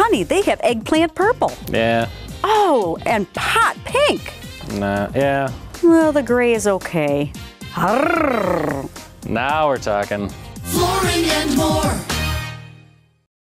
Honey, they have eggplant purple. Yeah. Oh, and hot pink. Nah, yeah. Well, the gray is okay. Arrgh. Now we're talking. Flooring and more.